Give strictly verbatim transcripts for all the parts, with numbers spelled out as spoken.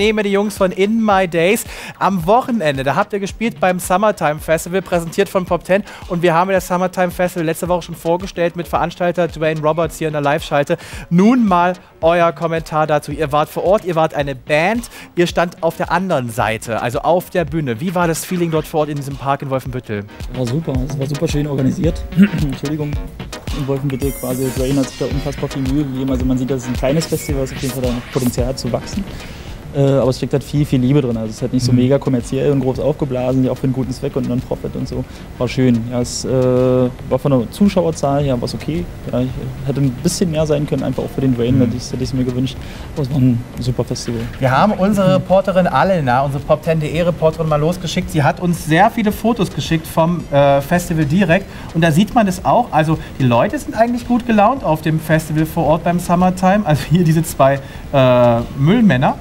nehmen wir die Jungs von In My Days. Am Wochenende, da habt ihr gespielt beim Summertime Festival, präsentiert von Pop zehn. Und wir haben das Summertime Festival letzte Woche schon vorgestellt mit Veranstalter Dwayne Roberts hier in der Live-Schalte. Nun mal euer Kommentar dazu. Ihr wart vor Ort, ihr wart eine Band, ihr stand auf der anderen Seite, also auf der Bühne. Wie war das Feeling dort vor Ort in diesem Park in Wolfenbüttel? War super, es war super schön organisiert. Entschuldigung. In Wolfenbüttel quasi, Dwayne hat sich da unfassbar viel Mühe gegeben. Also man sieht, dass es ein kleines Festival ist, auf jeden Fall da noch Potenzial hat zu wachsen. Äh, aber es steckt halt viel, viel Liebe drin. Also es ist halt nicht so mega kommerziell und groß aufgeblasen, ja auch für einen guten Zweck und Non-Profit und so. War schön. Ja, es äh, war von der Zuschauerzahl her was okay. Ja, ich, hätte ein bisschen mehr sein können, einfach auch für den Dwayne, mhm. hätte ich es mir gewünscht. Aber es war ein super Festival. Wir haben unsere Reporterin Alena, unsere Pop zehn punkt de Reporterin mal losgeschickt. Sie hat uns sehr viele Fotos geschickt vom äh, Festival direkt. Und da sieht man das auch. Also die Leute sind eigentlich gut gelaunt auf dem Festival vor Ort beim Summertime. Also hier diese zwei äh, Müllmänner.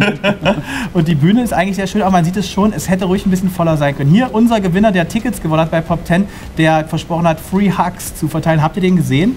Und die Bühne ist eigentlich sehr schön, aber man sieht es schon, es hätte ruhig ein bisschen voller sein können. Hier unser Gewinner, der Tickets gewonnen hat bei Pop zehn, der versprochen hat, Free Hugs zu verteilen. Habt ihr den gesehen?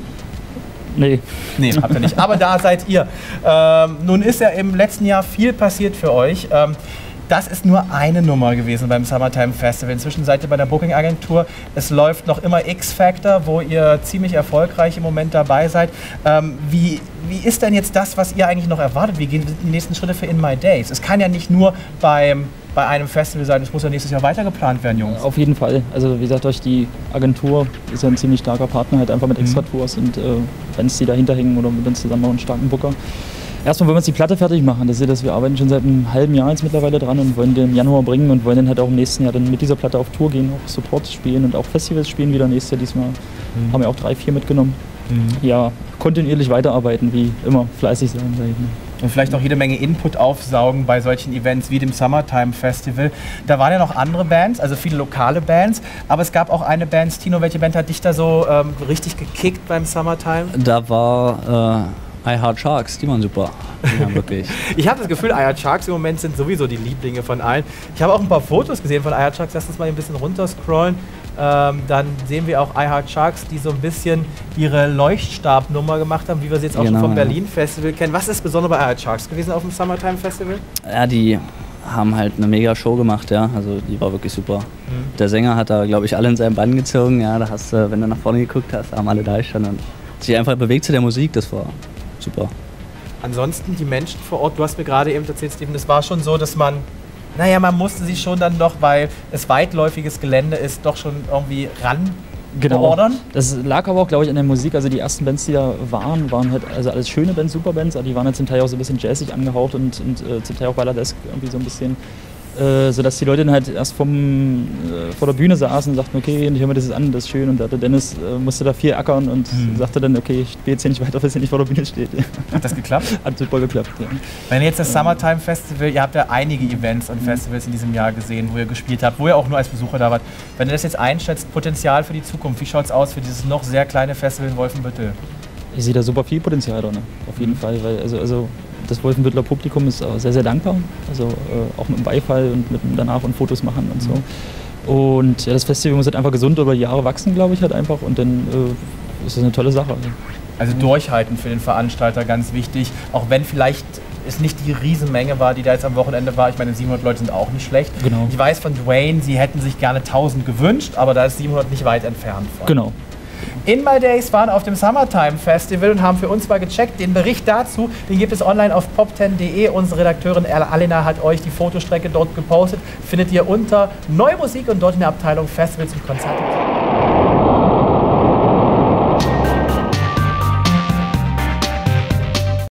Nee. Nee, habt ihr nicht. Aber da seid ihr. Ähm, nun ist ja im letzten Jahr viel passiert für euch. Ähm, Das ist nur eine Nummer gewesen beim Summertime Festival. Inzwischen seid ihr bei der Booking-Agentur. Es läuft noch immer X-Factor, wo ihr ziemlich erfolgreich im Moment dabei seid. Ähm, wie, wie ist denn jetzt das, was ihr eigentlich noch erwartet? Wie gehen die nächsten Schritte für In My Days? Es kann ja nicht nur beim, bei einem Festival sein, es muss ja nächstes Jahr weiter geplant werden, Jungs. Auf jeden Fall. Also wie gesagt, durch die Agentur ist ja ein ziemlich starker Partner, halt einfach mit Extra-Tours und äh, Bands, die dahinter hängen oder mit uns zusammen auch einen starken Booker. Erstmal wollen wir uns die Platte fertig machen. Das ist ja, dass wir arbeiten schon seit einem halben Jahr jetzt mittlerweile dran und wollen den im Januar bringen und wollen dann halt auch im nächsten Jahr dann mit dieser Platte auf Tour gehen, auch Support spielen und auch Festivals spielen wieder nächstes Jahr. Diesmal mhm. haben wir auch drei, vier mitgenommen. Mhm. Ja, kontinuierlich weiterarbeiten, wie immer, fleißig sein, sag ich mal. Und vielleicht auch jede Menge Input aufsaugen bei solchen Events wie dem Summertime Festival. Da waren ja noch andere Bands, also viele lokale Bands, aber es gab auch eine Band. Tino, welche Band hat dich da so ähm, richtig gekickt beim Summertime? Da war äh I Heart Sharks, die waren super. Ja, wirklich. Ich habe das Gefühl, I Heart Sharks im Moment sind sowieso die Lieblinge von allen. Ich habe auch ein paar Fotos gesehen von I Heart Sharks. Lass uns mal ein bisschen runterscrollen. Ähm, dann sehen wir auch I Heart Sharks, die so ein bisschen ihre Leuchtstabnummer gemacht haben, wie wir sie jetzt auch genau, schon vom Berlin Festival kennen. Was ist besonders bei I Heart Sharks gewesen auf dem Summertime Festival? Ja, die haben halt eine mega Show gemacht, ja. Also die war wirklich super. Mhm. Der Sänger hat da, glaube ich, alle in seinen Bann gezogen. Ja, da hast du, wenn du nach vorne geguckt hast, haben alle da gestanden und sich einfach bewegt zu der Musik. Das war super. Ansonsten die Menschen vor Ort, du hast mir gerade eben erzählt, Steven, das war schon so, dass man, naja, man musste sich schon dann doch, weil es weitläufiges Gelände ist, doch schon irgendwie ran genau. beordern. Das lag aber auch, glaube ich, an der Musik. Also die ersten Bands, die da waren, waren halt also alles schöne Bands, super Bands, aber die waren halt zum Teil auch so ein bisschen jazzig angehaucht und, und äh, zum Teil auch balladesk irgendwie so ein bisschen. Äh, sodass die Leute dann halt erst vom, äh, vor der Bühne saßen und sagten, okay, ich höre mir das jetzt an, das ist schön. Und der Dennis äh, musste da viel ackern und mhm. sagte dann, okay, ich spiele jetzt hier nicht weiter, bis er nicht vor der Bühne steht. Hat das geklappt? Hat super geklappt, ja. Wenn jetzt das Summertime Festival, ihr habt ja einige Events und Festivals in diesem Jahr gesehen, wo ihr gespielt habt, wo ihr auch nur als Besucher da wart. Wenn ihr das jetzt einschätzt, Potenzial für die Zukunft, wie schaut es aus für dieses noch sehr kleine Festival in Wolfenbüttel? Ich sehe da super viel Potenzial drin, auf jeden Fall, weil also, also das Wolfenbütteler Publikum ist sehr, sehr dankbar, also äh, auch mit dem Beifall und mit dem danach und Fotos machen und so. Und ja, das Festival muss halt einfach gesund über die Jahre wachsen, glaube ich, halt einfach und dann äh, ist das eine tolle Sache. Also durchhalten für den Veranstalter, ganz wichtig, auch wenn vielleicht es nicht die Riesenmenge war, die da jetzt am Wochenende war. Ich meine, siebenhundert Leute sind auch nicht schlecht. Genau. Ich weiß von Dwayne, sie hätten sich gerne tausend gewünscht, aber da ist siebenhundert nicht weit entfernt von. Genau. In My Days waren auf dem Summertime Festival und haben für uns mal gecheckt. Den Bericht dazu, den gibt es online auf pop zehn punkt de. Unsere Redakteurin Alena hat euch die Fotostrecke dort gepostet. Findet ihr unter Neue Musik und dort in der Abteilung Festivals und Konzerte.